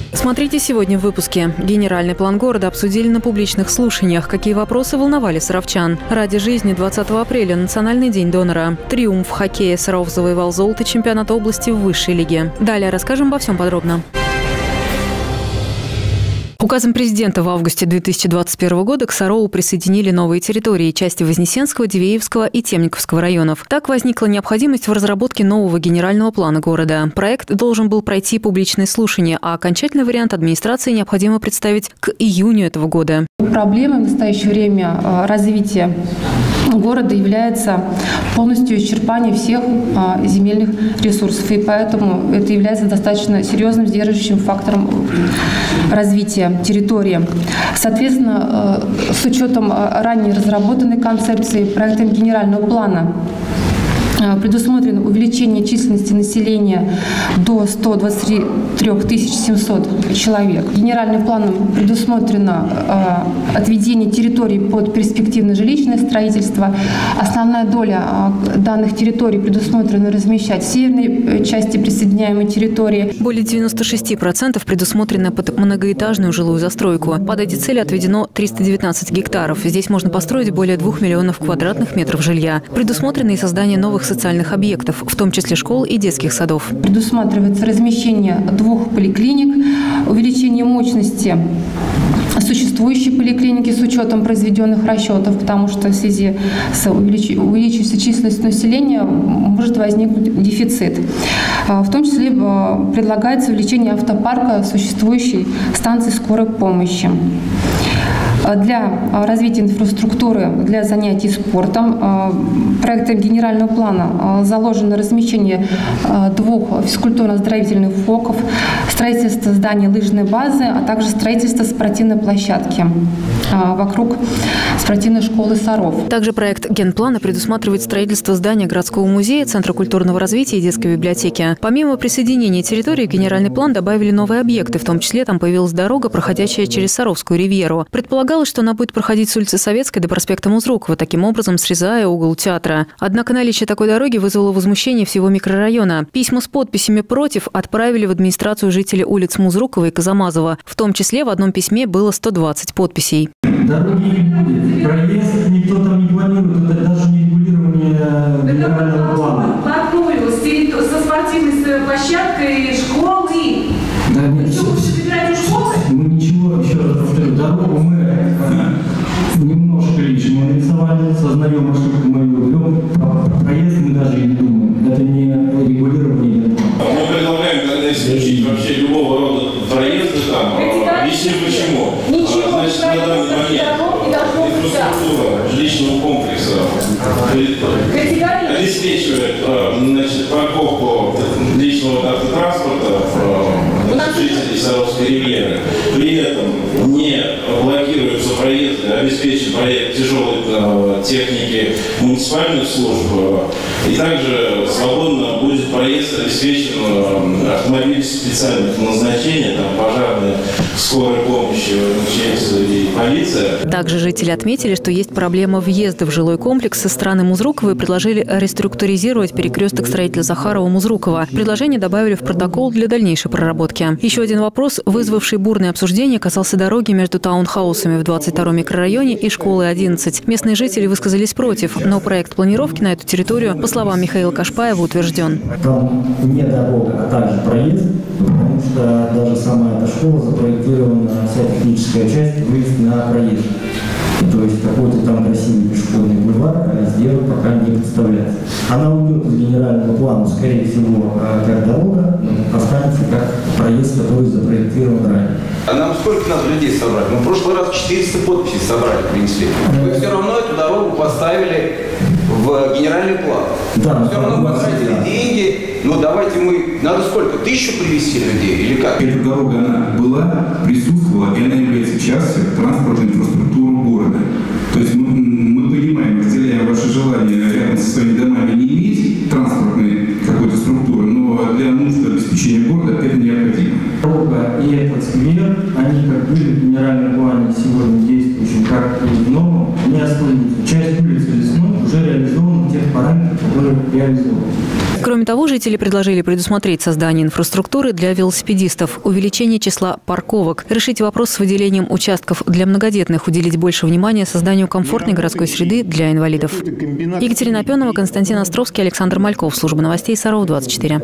Смотрите сегодня в выпуске. Генеральный план города обсудили на публичных слушаниях. Какие вопросы волновали саровчан? Ради жизни 20 апреля – Национальный день донора. Триумф хоккея. Саров завоевал золото чемпионата области в высшей лиге. Далее расскажем обо всем подробно. Указом президента в августе 2021 года к Сарову присоединили новые территории – части Вознесенского, Дивеевского и Темниковского районов. Так возникла необходимость в разработке нового генерального плана города. Проект должен был пройти публичные слушания, а окончательный вариант администрации необходимо представить к июню этого года. Проблемой в настоящее время развития города является полностью исчерпание всех земельных ресурсов. И поэтому это является достаточно серьезным сдерживающим фактором развития территории. Соответственно, с учетом ранее разработанной концепции проектом генерального плана предусмотрено увеличение численности населения до 123 700 человек. Генеральным планом предусмотрено отведение территорий под перспективное жилищное строительство. Основная доля данных территорий предусмотрена размещать в северной части присоединяемой территории. Более 96% предусмотрено под многоэтажную жилую застройку. Под эти цели отведено 319 гектаров. Здесь можно построить более 2 миллионов квадратных метров жилья. Предусмотрено и создание новых социальных объектов, в том числе школ и детских садов. Предусматривается размещение 2 поликлиник, увеличение мощности существующей поликлиники с учетом произведенных расчетов, потому что в связи с увеличившейся численностью населения может возникнуть дефицит. В том числе предлагается увеличение автопарка существующей станции скорой помощи. Для развития инфраструктуры, для занятий спортом проектом генерального плана заложено размещение 2 физкультурно-оздоровительных фоков, строительство здания лыжной базы, а также строительство спортивной площадки вокруг спортивной школы Саров. Также проект генплана предусматривает строительство здания городского музея, Центра культурного развития и детской библиотеки. Помимо присоединения территории, в генеральный план добавили новые объекты, в том числе там появилась дорога, проходящая через Саровскую ривьеру. Предполагалось, что она будет проходить с улицы Советской до проспекта Музрукова, таким образом срезая угол театра. Однако наличие такой дороги вызвало возмущение всего микрорайона. Письма с подписями «против» отправили в администрацию жители улиц Музрукова и Казамазова. В том числе в одном письме было 120 подписей. Дороги не будет, проезд никто там не планирует, это даже не регулирование генерального плана. Вплотную, со спортивной площадкой, школы. Да нет, что, вы собираете школы? Мы ничего, еще раз повторю, дорогу мы немножко лишь мы нарисовали, сознаем ошибку, мы ее берем, про проезд мы даже и не думаем, это не регулирование. Мы предлагаем тогда исключить вообще любого рода проезды там, объясним почему. Значит, на данный момент инфраструктура жилищного комплекса обеспечивает парковку личного автотранспорта жителей Саровской ривьеры. При этом не блокируются проезды, обеспечен проект тяжелой техники муниципальных служб. И также свободно будет проезд обеспечен автомобилей специальных назначений, там пожарные, скорой помощи, МЧС и полиция. Также жители отметили, что есть проблема въезда в жилой комплекс со стороны Музрукова и предложили реструктуризировать перекресток строителя Захарова-Музрукова. Предложение добавили в протокол для дальнейшей проработки. Еще один вопрос, вызвавший бурное обсуждение, касался дороги между таунхаусами в 22-м микрорайоне и школой 11. Местные жители высказались против, но проект планировки на эту территорию, по словам Михаила Кашпаева, утвержден. Там не дорога, а также проезд, потому что даже сама эта школа запроектирована, вся техническая часть, выезд на проезд. То есть какой-то там красивый пешеходный бульвар сделать пока не представляется. Она уйдет из генерального плана, скорее всего, как дорога, но останется как проезд, который запроектирован ранее. А нам сколько надо людей собрать? Мы в прошлый раз 400 подписей собрали, принесли. Вы все равно эту дорогу поставили в генеральный план. Да, все равно потратили деньги. Ну давайте надо сколько? 1000 привезти людей или как? Эта дорога, она была, присутствовала, и она является частью транспортной инфраструктуры города. То есть мы понимаем, разделяем ваше желание рядом со своими домами не иметь транспортной какой-то структуры, но для нужд обеспечения города это необходимо. Дорога и этот сквер, они как были в генеральном плане сегодня действующим, как и в новом, не остаются. Часть улицы Лесной уже реализована в тех параметрах, которые уже реализованы. Кроме того, жители предложили предусмотреть создание инфраструктуры для велосипедистов, увеличение числа парковок, решить вопрос с выделением участков для многодетных, уделить больше внимания созданию комфортной городской среды для инвалидов. Екатерина Опенова, Константин Островский, Александр Мальков. Служба новостей Саров-24.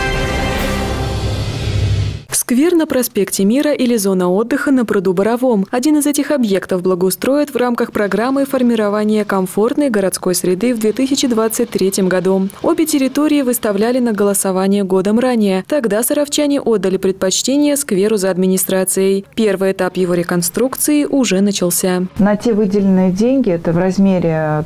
Сквер на проспекте Мира или зона отдыха на пруду Боровом. Один из этих объектов благоустроят в рамках программы формирования комфортной городской среды в 2023 году. Обе территории выставляли на голосование годом ранее. Тогда саровчане отдали предпочтение скверу за администрацией. Первый этап его реконструкции уже начался. На те выделенные деньги, это в размере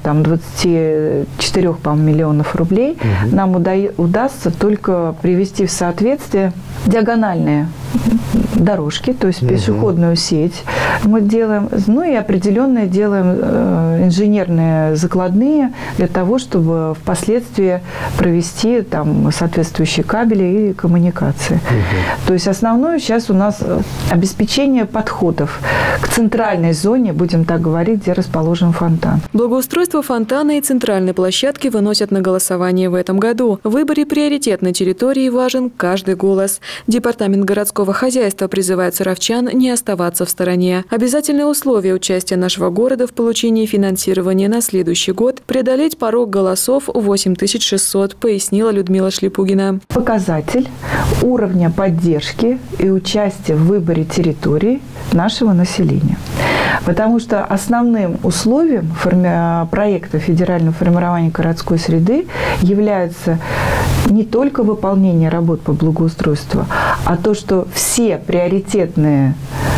24, миллионов рублей, нам удастся только привести в соответствие диагональные дорожки, то есть пешеходную сеть мы делаем, и определенные делаем инженерные закладные для того, чтобы впоследствии провести соответствующие кабели и коммуникации. То есть основное сейчас у нас обеспечение подходов к центральной зоне, будем так говорить, где расположен фонтан. Благоустройство фонтана и центральной площадки выносят на голосование в этом году. В выборе приоритетной территории важен каждый голос. Департамент городского хозяйства призывает саровчан не оставаться в стороне. Обязательное условие участия нашего города в получении финансирования на следующий год – преодолеть порог голосов 8600, пояснила Людмила Шлепугина. Показатель уровня поддержки и участия в выборе территории нашего населения. Потому что основным условием проекта федерального формирования городской среды является не только выполнение работ по благоустройству, а то, что все приоритетные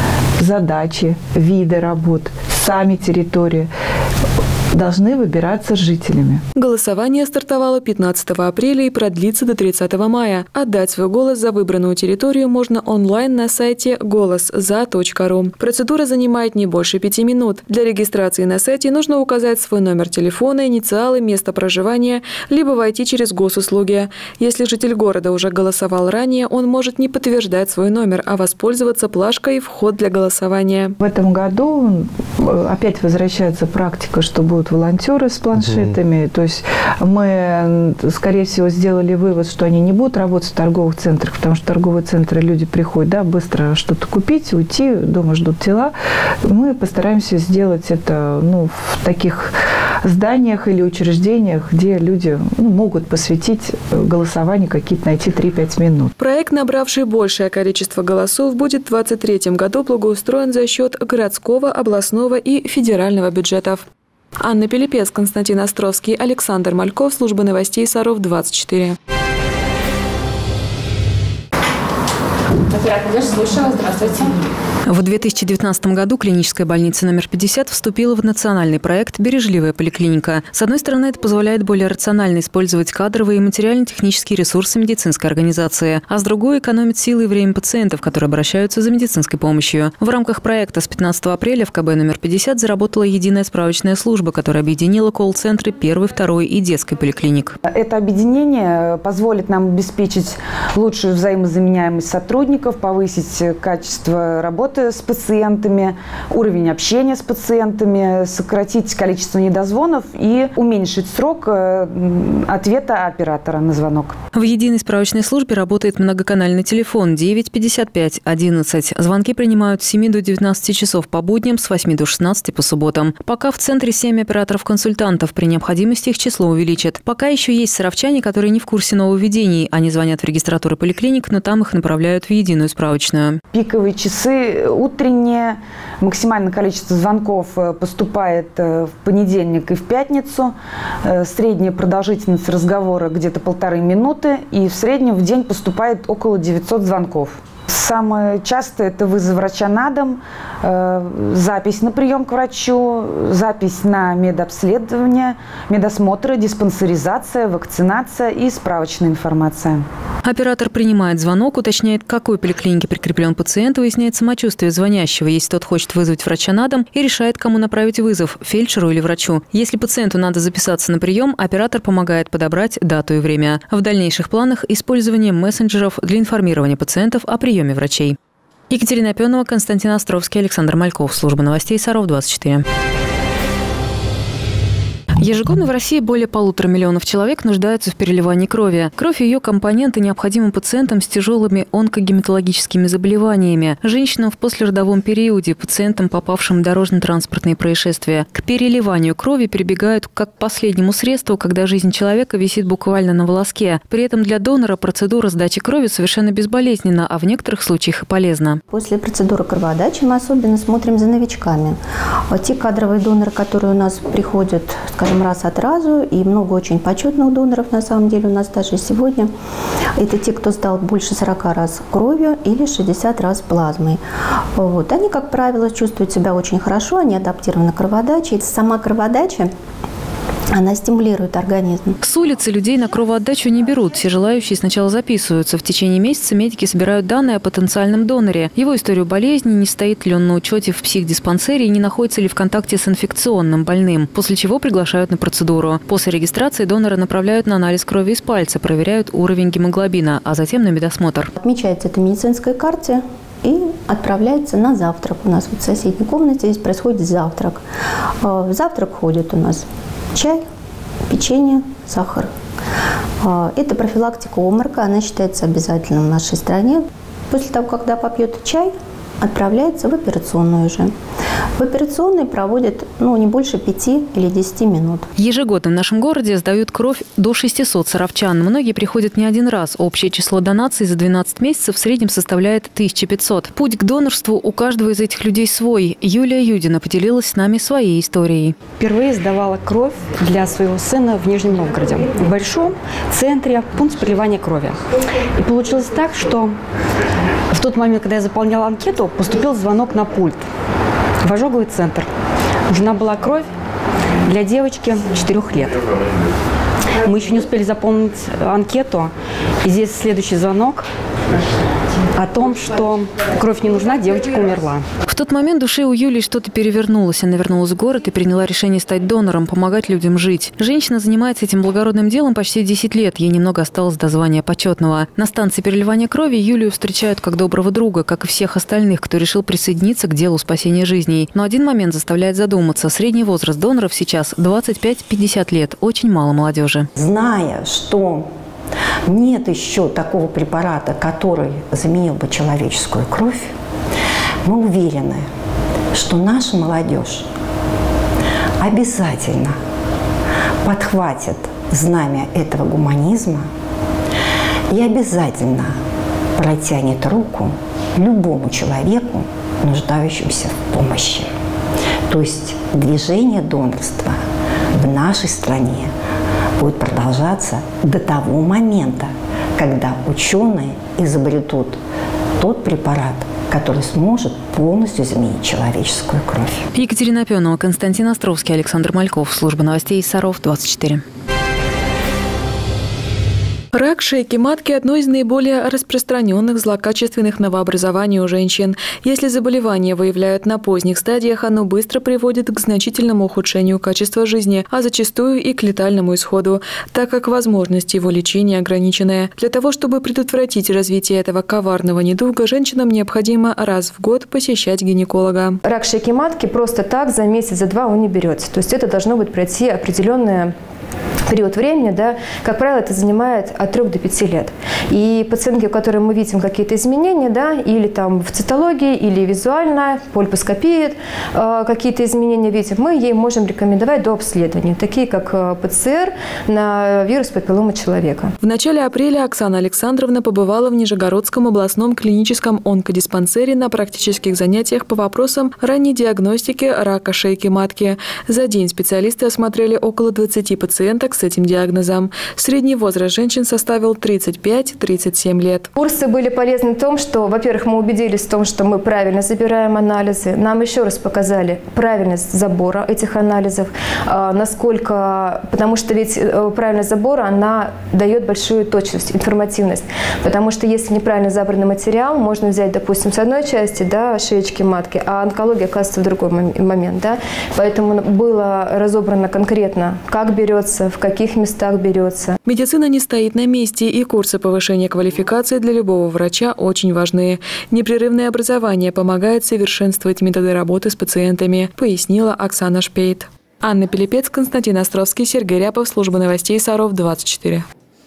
задачи, виды работ, сами территории должны выбираться жителями. Голосование стартовало 15 апреля и продлится до 30 мая. Отдать свой голос за выбранную территорию можно онлайн на сайте голосза.ру. Процедура занимает не больше 5 минут. Для регистрации на сайте нужно указать свой номер телефона, инициалы, место проживания, либо войти через госуслуги. Если житель города уже голосовал ранее, он может не подтверждать свой номер, а воспользоваться плашкой «Вход для голосования». В этом году опять возвращается практика, что будут волонтеры с планшетами. То есть мы, скорее всего, сделали вывод, что они не будут работать в торговых центрах, потому что в торговые центры люди приходят, быстро что-то купить, уйти, дома ждут дела. Мы постараемся сделать это в таких зданиях или учреждениях, где люди могут посвятить голосованию какие-то, найти 3-5 минут. Проект, набравший большее количество голосов, будет в 2023 году благоустроен за счет городского, областного и федерального бюджетов. Анна Пилипец, Константин Островский, Александр Мальков. Служба новостей Саров-24. Здравствуйте. В 2019 году клиническая больница номер 50 вступила в национальный проект «Бережливая поликлиника». С одной стороны, это позволяет более рационально использовать кадровые и материально-технические ресурсы медицинской организации, а с другой – экономить силы и время пациентов, которые обращаются за медицинской помощью. В рамках проекта с 15 апреля в КБ номер 50 заработала единая справочная служба, которая объединила колл-центры 1, 2 и детской поликлиник. Это объединение позволит нам обеспечить лучшую взаимозаменяемость сотрудников, повысить качество работы с пациентами, уровень общения с пациентами, сократить количество недозвонов и уменьшить срок ответа оператора на звонок. В единой справочной службе работает многоканальный телефон 9 55 11. Звонки принимают с 7 до 19 часов по будням, с 8 до 16 по субботам. Пока в центре 7 операторов-консультантов, при необходимости их число увеличат. Пока еще есть саровчане, которые не в курсе нововведений. Они звонят в регистратуры поликлиник, но там их направляют в единую справочную. Пиковые часы утренние. Максимальное количество звонков поступает в понедельник и в пятницу. Средняя продолжительность разговора где-то 1,5 минуты. И в среднем в день поступает около 900 звонков. Самое частое – это вызов врача на дом, запись на прием к врачу, запись на медобследование, медосмотры, диспансеризация, вакцинация и справочная информация. Оператор принимает звонок, уточняет, к какой поликлинике прикреплен пациент, выясняет самочувствие звонящего, если тот хочет вызвать врача на дом, и решает, кому направить вызов – фельдшеру или врачу. Если пациенту надо записаться на прием, оператор помогает подобрать дату и время. В дальнейших планах – использование мессенджеров для информирования пациентов о приеме врачей. Екатерина Опенова, Константин Островский, Александр Мальков. Служба новостей Саров-24. Ежегодно в России более 1,5 миллиона человек нуждаются в переливании крови. Кровь и ее компоненты необходимы пациентам с тяжелыми онкогематологическими заболеваниями, женщинам в послеродовом периоде, пациентам, попавшим в дорожно-транспортные происшествия. К переливанию крови прибегают как к последнему средству, когда жизнь человека висит буквально на волоске. При этом для донора процедура сдачи крови совершенно безболезненна, а в некоторых случаях и полезна. После процедуры кровоотдачи мы особенно смотрим за новичками. Те кадровые доноры, которые у нас приходят, скажем, раз от разу, и много очень почетных доноров, на самом деле, у нас даже сегодня. Это те, кто сдал больше 40 раз кровью или 60 раз плазмой. Вот. Они, как правило, чувствуют себя очень хорошо, они адаптированы к кровоотдаче. И сама кровоотдача, она стимулирует организм. С улицы людей на кровоотдачу не берут. Все желающие сначала записываются. В течение месяца медики собирают данные о потенциальном доноре. Его историю болезни, не стоит ли он на учете в психдиспансере и не находится ли в контакте с инфекционным больным. После чего приглашают на процедуру. После регистрации донора направляют на анализ крови из пальца, проверяют уровень гемоглобина, а затем на медосмотр. Отмечается это в медицинской карте и отправляется на завтрак. У нас вот в соседней комнате здесь происходит завтрак. В завтрак ходит у нас чай, печенье, сахар. Это профилактика обморока, она считается обязательным в нашей стране. После того, когда попьет чай, отправляется в операционную уже. В операционной проводят не больше 5 или 10 минут. Ежегодно в нашем городе сдают кровь до 600 саровчан. Многие приходят не один раз. Общее число донаций за 12 месяцев в среднем составляет 1500. Путь к донорству у каждого из этих людей свой. Юлия Юдина поделилась с нами своей историей. Впервые сдавала кровь для своего сына в Нижнем Новгороде, в большом центре пункт переливания крови. И получилось так, что в тот момент, когда я заполняла анкету, поступил звонок на пульт в ожоговый центр. Нужна была кровь для девочки 4 лет. Мы еще не успели заполнить анкету, и здесь следующий звонок о том, что кровь не нужна, девочка умерла. В тот момент в душе у Юлии что-то перевернулось. Она вернулась в город и приняла решение стать донором, помогать людям жить. Женщина занимается этим благородным делом почти 10 лет. Ей немного осталось до звания почетного. На станции переливания крови Юлию встречают как доброго друга, как и всех остальных, кто решил присоединиться к делу спасения жизней. Но один момент заставляет задуматься. Средний возраст доноров сейчас 25-50 лет. Очень мало молодежи. Зная, что нет еще такого препарата, который заменил бы человеческую кровь, мы уверены, что наша молодежь обязательно подхватит знамя этого гуманизма и обязательно протянет руку любому человеку, нуждающемуся в помощи. То есть движение донорства в нашей стране будет продолжаться до того момента, когда ученые изобретут тот препарат, который сможет полностью заменить человеческую кровь. Екатерина Пионова, Константин Островский, Александр Мальков. Служба новостей Саров, 24. Рак шейки матки – одно из наиболее распространенных злокачественных новообразований у женщин. Если заболевание выявляют на поздних стадиях, оно быстро приводит к значительному ухудшению качества жизни, а зачастую и к летальному исходу, так как возможность его лечения ограниченная. Для того, чтобы предотвратить развитие этого коварного недуга, женщинам необходимо раз в год посещать гинеколога. Рак шейки матки просто так за месяц, за два он не берется. То есть это должно быть пройти определенное период времени, да, как правило, это занимает от 3 до 5 лет. И пациентки, у которых мы видим какие-то изменения, да, или там в цитологии, или визуально, польпоскопии, какие-то изменения видим, мы ей можем рекомендовать до обследования, такие как ПЦР на вирус папилломы человека. В начале апреля Оксана Александровна побывала в Нижегородском областном клиническом онкодиспансере на практических занятиях по вопросам ранней диагностики рака шейки матки. За день специалисты осмотрели около 20 пациенток с этим диагнозом. Средний возраст женщин составил 35-37 лет. Курсы были полезны в том, что, во-первых, мы убедились в том, что мы правильно забираем анализы. Нам еще раз показали правильность забора этих анализов, насколько, потому что ведь правильность забора, она дает большую точность, информативность. Потому что если неправильно забранный материал, можно взять, допустим, с одной части, да, шеечки матки, а онкология оказывается в другой момент. Да? Поэтому было разобрано конкретно, как берется, в каких местах берется. Медицина не стоит на месте, и курсы повышения квалификации для любого врача очень важны. Непрерывное образование помогает совершенствовать методы работы с пациентами, пояснила Оксана Шпейт. Анна Пилипец, Константин Островский, Сергей Рябов, служба новостей Саров 24.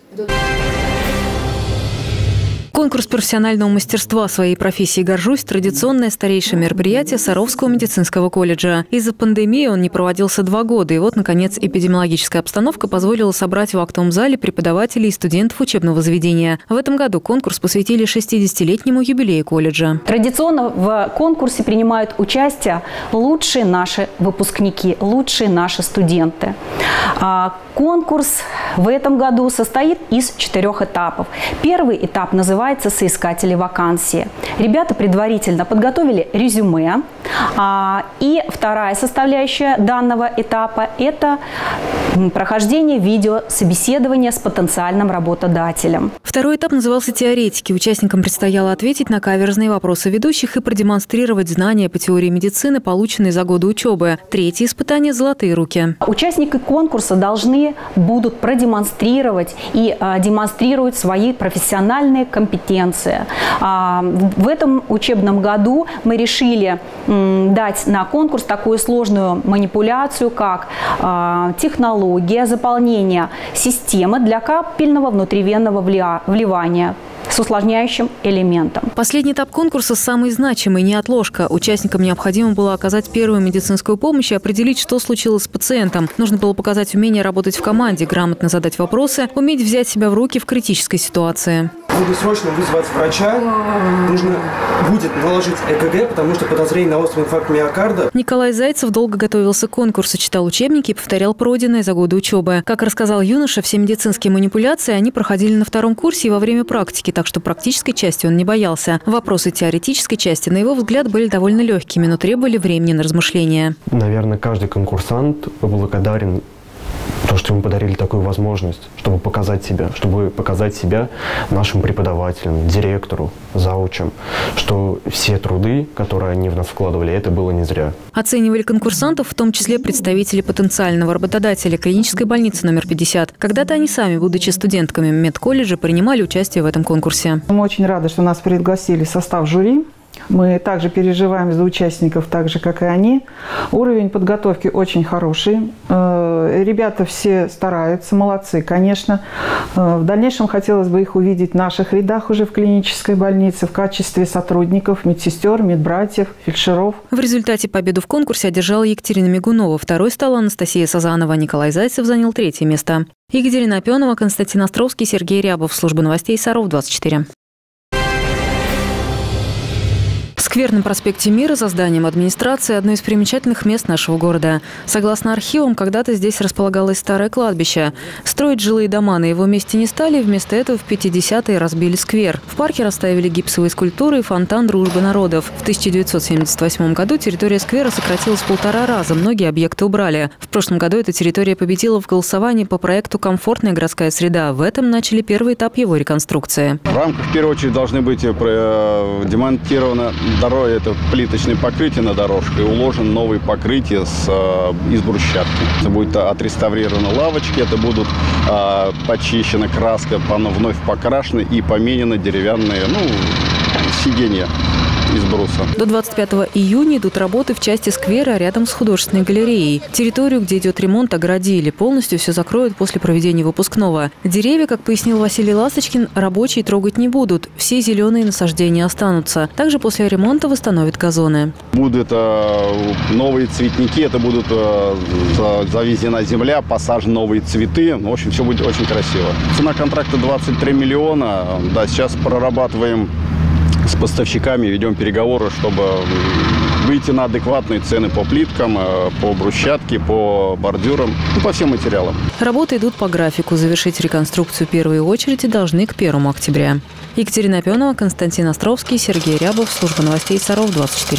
Конкурс профессионального мастерства своей профессии «Горжусь» – традиционное старейшее мероприятие Саровского медицинского колледжа. Из-за пандемии он не проводился 2 года, и вот, наконец, эпидемиологическая обстановка позволила собрать в актовом зале преподавателей и студентов учебного заведения. В этом году конкурс посвятили 60-летнему юбилею колледжа. Традиционно в конкурсе принимают участие лучшие наши выпускники, лучшие наши студенты. Конкурс в этом году состоит из 4 этапов. Первый этап называется «Соискатели вакансии». Ребята предварительно подготовили резюме. И вторая составляющая данного этапа – это прохождение видеособеседования с потенциальным работодателем. Второй этап назывался «Теоретики». Участникам предстояло ответить на каверзные вопросы ведущих и продемонстрировать знания по теории медицины, полученные за годы учебы. Третье испытание – «Золотые руки». Участники конкурса должны будут продемонстрировать и демонстрировать свои профессиональные компетенции. В этом учебном году мы решили дать на конкурс такую сложную манипуляцию, как технология заполнения системы для капельного внутривенного вливания с усложняющим элементом. Последний этап конкурса самый значимый, неотложка. Участникам необходимо было оказать первую медицинскую помощь и определить, что случилось с пациентом. Нужно было показать умение работать в команде, грамотно задать вопросы, уметь взять себя в руки в критической ситуации. Нужно срочно вызвать врача, нужно будет наложить ЭКГ, потому что подозрение на острый инфаркт миокарда. Николай Зайцев долго готовился к конкурсу, читал учебники и повторял пройденное за годы учебы. Как рассказал юноша, все медицинские манипуляции они проходили на 2-м курсе и во время практики, так что практической части он не боялся. Вопросы теоретической части, на его взгляд, были довольно легкими, но требовали времени на размышления. Наверное, каждый конкурсант благодарен то, что ему подарили такую возможность, чтобы показать себя нашим преподавателям, директору, заучам, что все труды, которые они в нас вкладывали, это было не зря. Оценивали конкурсантов, в том числе представители потенциального работодателя клинической больницы номер 50. Когда-то они сами, будучи студентками медколледжа, принимали участие в этом конкурсе. Мы очень рады, что нас пригласили в состав жюри. Мы также переживаем за участников, так же, как и они. Уровень подготовки очень хороший. Ребята все стараются, молодцы, конечно. В дальнейшем хотелось бы их увидеть в наших рядах уже в клинической больнице в качестве сотрудников, медсестер, медбратьев, фельдшеров. В результате победу в конкурсе одержала Екатерина Мигунова. Второй стала Анастасия Сазанова. Николай Зайцев занял 3-е место. Екатерина Опенова, Константин Островский, Сергей Рябов. Служба новостей Саров 24. В Скверном проспекте Мира за зданием администрации одно из примечательных мест нашего города. Согласно архивам, когда-то здесь располагалось старое кладбище. Строить жилые дома на его месте не стали, вместо этого в 50-е разбили сквер. В парке расставили гипсовые скульптуры и фонтан дружбы народов. В 1978 году территория сквера сократилась в 1,5 раза, многие объекты убрали. В прошлом году эта территория победила в голосовании по проекту «Комфортная городская среда». В этом начали первый этап его реконструкции. В рамках, в первую очередь, должны быть демонтированы дороги, это плиточное покрытие на дорожке, и уложено новое покрытие из брусчатки. Будет отреставрированы лавочки, это будут почищена краска, вновь покрашены и поменены деревянные сиденья из бруса. До 25 июня идут работы в части сквера рядом с художественной галереей. Территорию, где идет ремонт, оградили. Полностью все закроют после проведения выпускного. Деревья, как пояснил Василий Ласточкин, рабочие трогать не будут. Все зеленые насаждения останутся. Также после ремонта восстановят газоны. Будут новые цветники, это будут завезена земля, посажены новые цветы. В общем, все будет очень красиво. Цена контракта 23 миллиона. Да, сейчас прорабатываем с поставщиками, ведем переговоры, чтобы выйти на адекватные цены по плиткам, по брусчатке, по бордюрам, по всем материалам. Работы идут по графику. Завершить реконструкцию в первую очередь должны к 1 октября. Екатерина Опенова, Константин Островский, Сергей Рябов. Служба новостей Саров 24.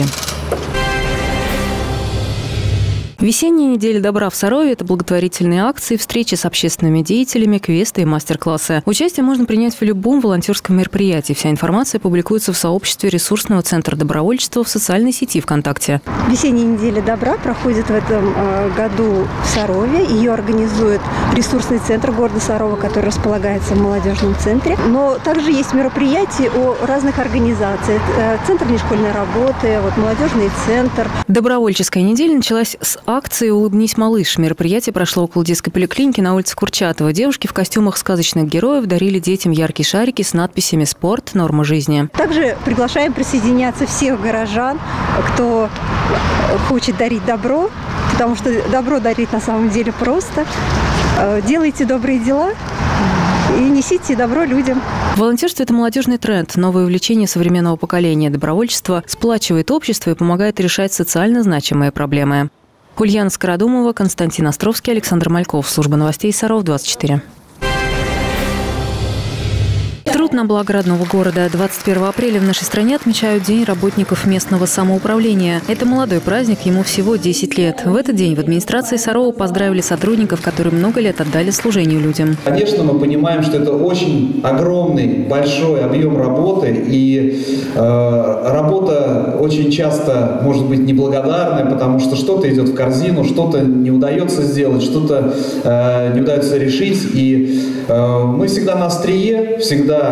Весенняя неделя добра в Сарове – это благотворительные акции, встречи с общественными деятелями, квесты и мастер-классы. Участие можно принять в любом волонтерском мероприятии. Вся информация публикуется в сообществе ресурсного центра добровольчества в социальной сети ВКонтакте. Весенняя неделя добра проходит в этом году в Сарове. Ее организует ресурсный центр города Сарова, который располагается в молодежном центре. Но также есть мероприятия у разных организаций. Центр внешкольной работы, молодежный центр. Добровольческая неделя началась с акции «Улыбнись, малыш». Мероприятие прошло около детской поликлиники на улице Курчатова. Девушки в костюмах сказочных героев дарили детям яркие шарики с надписями «Спорт. Норма жизни». Также приглашаем присоединяться всех горожан, кто хочет дарить добро, потому что добро дарить на самом деле просто. Делайте добрые дела и несите добро людям. Волонтерство – это молодежный тренд, новое увлечение современного поколения. Добровольчество сплачивает общество и помогает решать социально значимые проблемы. Ульяна Скородумова, Константин Островский, Александр Мальков. Служба новостей Саров, 24. Труд на благо родного города. 21 апреля в нашей стране отмечают День работников местного самоуправления. Это молодой праздник, ему всего 10 лет. В этот день в администрации Сарова поздравили сотрудников, которые много лет отдали служению людям. Конечно, мы понимаем, что это очень огромный, большой объем работы, и работа очень часто может быть неблагодарная, потому что что-то идет в корзину, что-то не удается сделать, что-то не удается решить. И мы всегда на острие, всегда,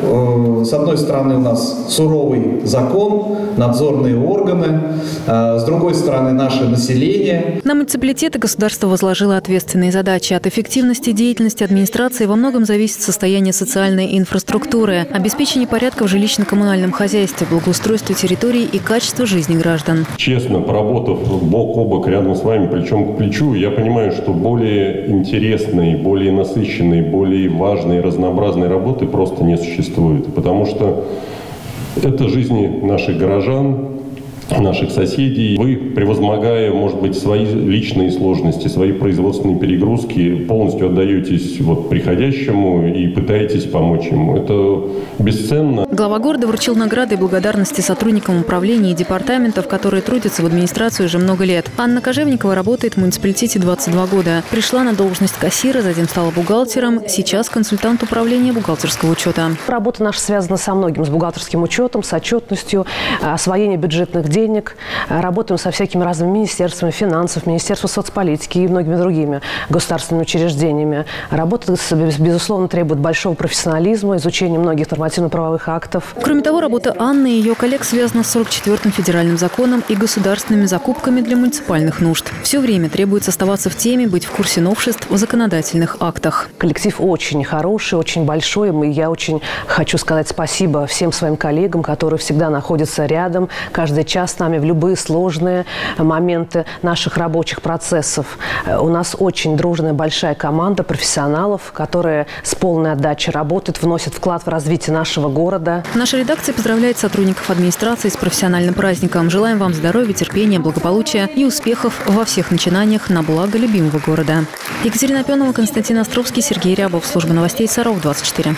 с одной стороны, у нас суровый закон, надзорные органы, с другой стороны, наше население. На муниципалитеты государство возложило ответственные задачи. От эффективности деятельности администрации во многом зависит состояние социальной инфраструктуры, обеспечение порядка в жилищно-коммунальном хозяйстве, благоустройство территорий и качество жизни граждан. Честно, поработав бок о бок рядом с вами, плечом к плечу, я понимаю, что более интересной, более насыщенной, более важной, разнообразной работы просто не существует. Потому что это жизни наших горожан, наших соседей. Вы, превозмогая, может быть, свои личные сложности, свои производственные перегрузки, полностью отдаетесь приходящему и пытаетесь помочь ему. Это бесценно. Глава города вручил награды и благодарности сотрудникам управления и департаментов, которые трудятся в администрации уже много лет. Анна Кожевникова работает в муниципалитете 22 года. Пришла на должность кассира, затем стала бухгалтером. Сейчас консультант управления бухгалтерского учета. Работа наша связана со многим. С бухгалтерским учетом, с отчетностью, освоением бюджетных денег. Работаем со всякими разными министерствами финансов, Министерством соцполитики и многими другими государственными учреждениями. Работа, безусловно, требует большого профессионализма, изучения многих нормативно-правовых актов. Кроме того, работа Анны и ее коллег связана с 44-м федеральным законом и государственными закупками для муниципальных нужд. Все время требуется оставаться в теме, быть в курсе новшеств в законодательных актах. Коллектив очень хороший, очень большой. И я очень хочу сказать спасибо всем своим коллегам, которые всегда находятся рядом, каждый час с нами в любые сложные моменты наших рабочих процессов. У нас очень дружная большая команда профессионалов, которые с полной отдачей работают, вносят вклад в развитие нашего города. Наша редакция поздравляет сотрудников администрации с профессиональным праздником. Желаем вам здоровья, терпения, благополучия и успехов во всех начинаниях на благо любимого города. Екатерина Пенова, Константин Островский, Сергей Рябов. Служба новостей Саров, 24.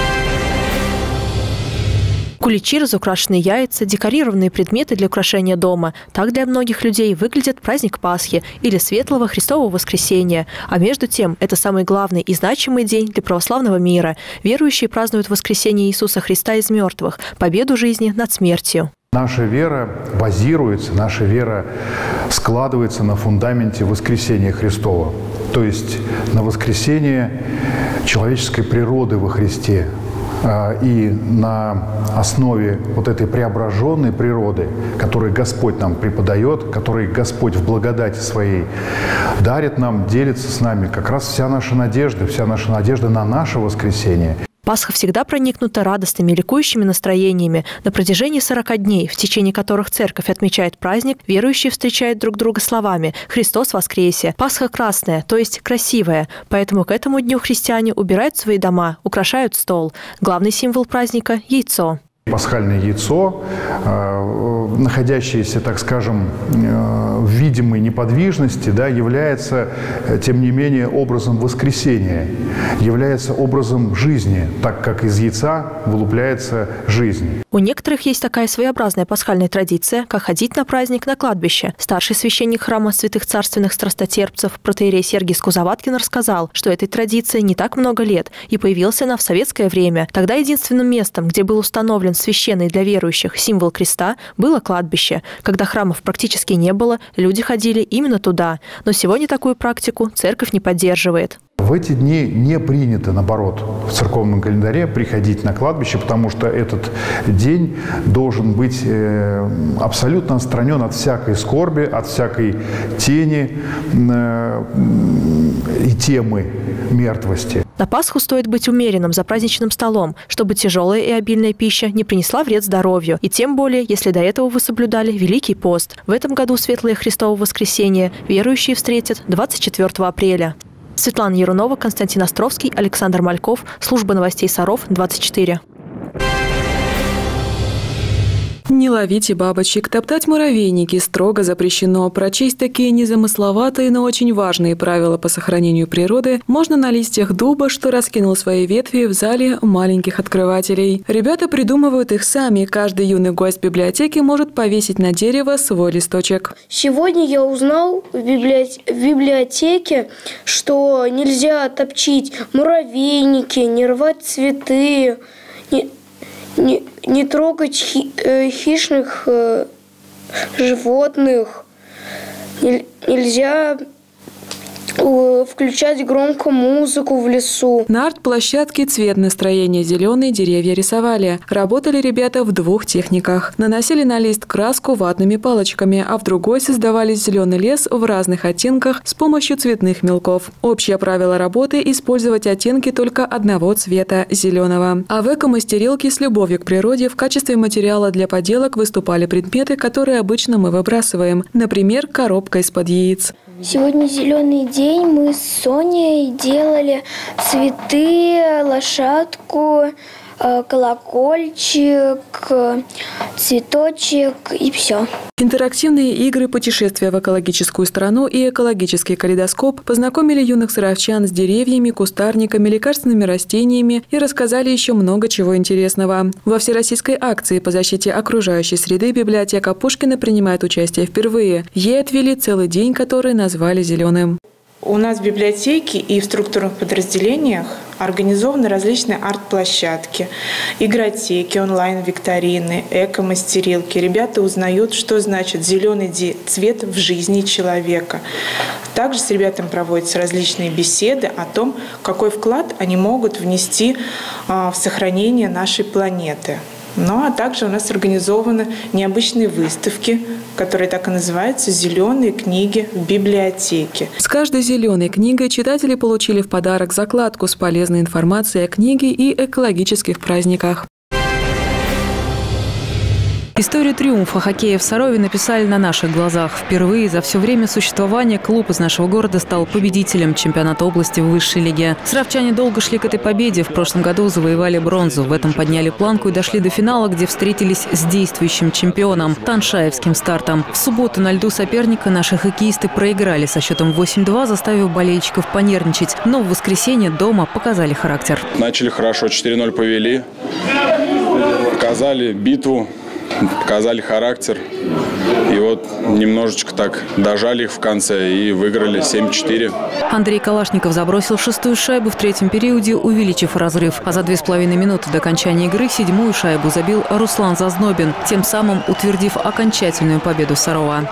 Куличи, разукрашенные яйца, декорированные предметы для украшения дома. Так для многих людей выглядит праздник Пасхи или Светлого Христового Воскресения. А между тем, это самый главный и значимый день для православного мира. Верующие празднуют воскресение Иисуса Христа из мертвых, победу жизни над смертью. Наша вера базируется, наша вера складывается на фундаменте воскресения Христова. То есть на воскресение человеческой природы во Христе. И на основе вот этой преображенной природы, которую Господь нам преподает, которой Господь в благодати Своей дарит нам, делится с нами, как раз вся наша надежда на наше воскресение. Пасха всегда проникнута радостными, ликующими настроениями. На протяжении 40 дней, в течение которых церковь отмечает праздник, верующие встречают друг друга словами «Христос воскресе». Пасха красная, то есть красивая. Поэтому к этому дню христиане убирают свои дома, украшают стол. Главный символ праздника – яйцо. Пасхальное яйцо, находящееся, так скажем, в видимой неподвижности, является, тем не менее, образом воскресения, является образом жизни, так как из яйца вылупляется жизнь. У некоторых есть такая своеобразная пасхальная традиция, как ходить на праздник на кладбище. Старший священник храма святых царственных страстотерпцев протоиерей Сергий Скузоваткин рассказал, что этой традиции не так много лет, и появилась она в советское время. Тогда единственным местом, где был установлен священный для верующих символ креста, было кладбище. Когда храмов практически не было, люди ходили именно туда. Но сегодня такую практику церковь не поддерживает. В эти дни не принято, наоборот, в церковном календаре приходить на кладбище, потому что этот день должен быть абсолютно отстранен от всякой скорби, от всякой тени и темы мертвости. На Пасху стоит быть умеренным за праздничным столом, чтобы тяжелая и обильная пища не принесла вред здоровью. И тем более, если до этого вы соблюдали Великий пост. В этом году Светлое Христово воскресенье верующие встретят 24 апреля. Светлана Ярунова, Константин Островский, Александр Мальков. Служба новостей Саров, 24. Не ловите бабочек, топтать муравейники строго запрещено. Прочесть такие незамысловатые, но очень важные правила по сохранению природы можно на листьях дуба, что раскинул свои ветви в зале маленьких открывателей. Ребята придумывают их сами. Каждый юный гость библиотеки может повесить на дерево свой листочек. Сегодня я узнал в библиотеке, что нельзя топчить муравейники, не рвать цветы, не трогать хищных животных, нельзя включать громко музыку в лесу. На арт-площадке цвет настроения зеленый, деревья рисовали. Работали ребята в двух техниках. Наносили на лист краску ватными палочками, а в другой создавали зеленый лес в разных оттенках с помощью цветных мелков. Общее правило работы – использовать оттенки только одного цвета – зеленого. А в эко-мастерилке с любовью к природе в качестве материала для поделок выступали предметы, которые обычно мы выбрасываем. Например, коробка из-под яиц. Сегодня зеленый день, мы с Соней делали цветы, лошадку, колокольчик, цветочек и все. Интерактивные игры, путешествия в экологическую страну и экологический калейдоскоп познакомили юных саровчан с деревьями, кустарниками, лекарственными растениями и рассказали еще много чего интересного. Во всероссийской акции по защите окружающей среды библиотека Пушкина принимает участие впервые. Ей отвели целый день, который назвали «Зеленым». У нас в библиотеке и в структурных подразделениях организованы различные арт-площадки, игротеки, онлайн-викторины, эко-мастерилки. Ребята узнают, что значит зеленый цвет в жизни человека. Также с ребятами проводятся различные беседы о том, какой вклад они могут внести в сохранение нашей планеты. Ну а также у нас организованы необычные выставки, которые так и называются «Зеленые книги в библиотеке». С каждой зеленой книгой читатели получили в подарок закладку с полезной информацией о книге и экологических праздниках. Историю триумфа хоккея в Сарове написали на наших глазах. Впервые за все время существования клуб из нашего города стал победителем чемпионата области в высшей лиге. Саровчане долго шли к этой победе. В прошлом году завоевали бронзу. В этом подняли планку и дошли до финала, где встретились с действующим чемпионом – Таншаевским Стартом. В субботу на льду соперника наши хоккеисты проиграли со счетом 8-2, заставив болельщиков понервничать. Но в воскресенье дома показали характер. Начали хорошо, 4-0 повели, показали битву. Показали характер. И вот немножечко так дожали их в конце и выиграли 7-4. Андрей Калашников забросил 6-ю шайбу в третьем периоде, увеличив разрыв. А за 2,5 минуты до окончания игры 7-ю шайбу забил Руслан Зазнобин, тем самым утвердив окончательную победу Сарова.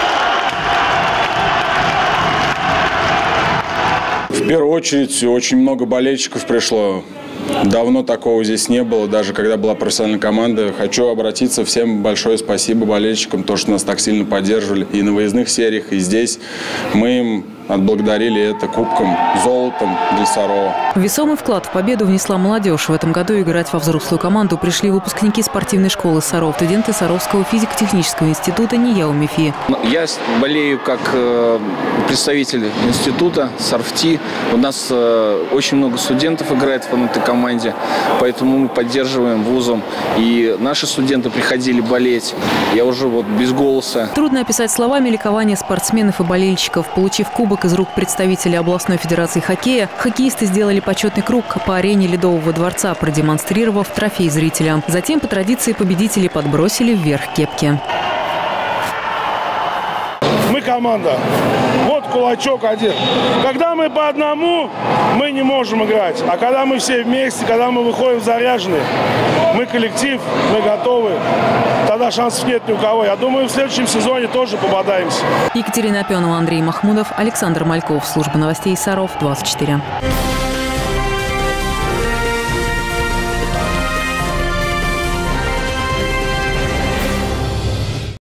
В первую очередь очень много болельщиков пришло. Давно такого здесь не было, даже когда была профессиональная команда. Хочу обратиться всем большое спасибо болельщикам, то, что нас так сильно поддерживали и на выездных сериях, и здесь. Мы им отблагодарили это кубком, золотом для Сарова. Весомый вклад в победу внесла молодежь. В этом году играть во взрослую команду пришли выпускники спортивной школы Саров, студенты Саровского физико-технического института НИЯУ МИФИ. Я болею как представитель института САРФТИ. У нас очень много студентов играет в этой команде, поэтому мы поддерживаем вузом. И наши студенты приходили болеть. Я уже вот без голоса. Трудно описать словами ликование спортсменов и болельщиков. Получив кубок из рук представителей областной федерации хоккея, хоккеисты сделали почетный круг по арене Ледового дворца, продемонстрировав трофей зрителям. Затем по традиции победители подбросили вверх кепки. команда. Вот кулачок один. Когда мы по одному, мы не можем играть. А когда мы все вместе, когда мы выходим заряженные, мы коллектив, мы готовы, тогда шансов нет ни у кого. Я думаю, в следующем сезоне тоже пободаемся. Екатерина Опенова, Андрей Махмудов, Александр Мальков. Служба новостей Саров, 24.